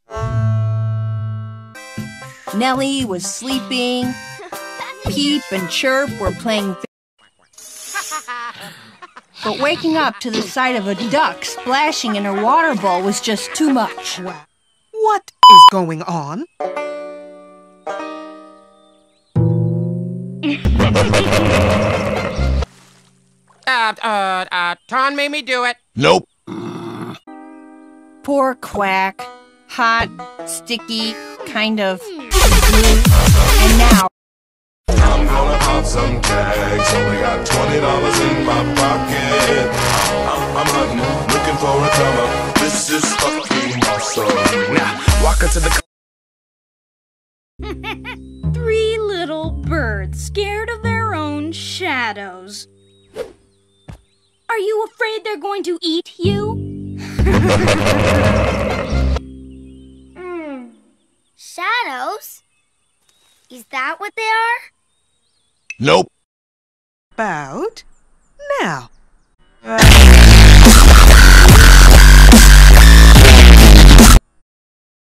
Nellie was sleeping. Peep and Chirp were playing. But waking up to the sight of a duck splashing in her water bowl was just too much. What is going on? Ton made me do it. Nope. Poor Quack. Hot, sticky, kind of blue. And now... I'm gonna pop some tags. Only got $20 in my pocket. I'm hunting, looking for a come up. This is fucking awesome. Now, walk into the... Three little birds scared of their own shadows. Are you afraid they're going to eat you? Shadows? Is that what they are? Nope. About now.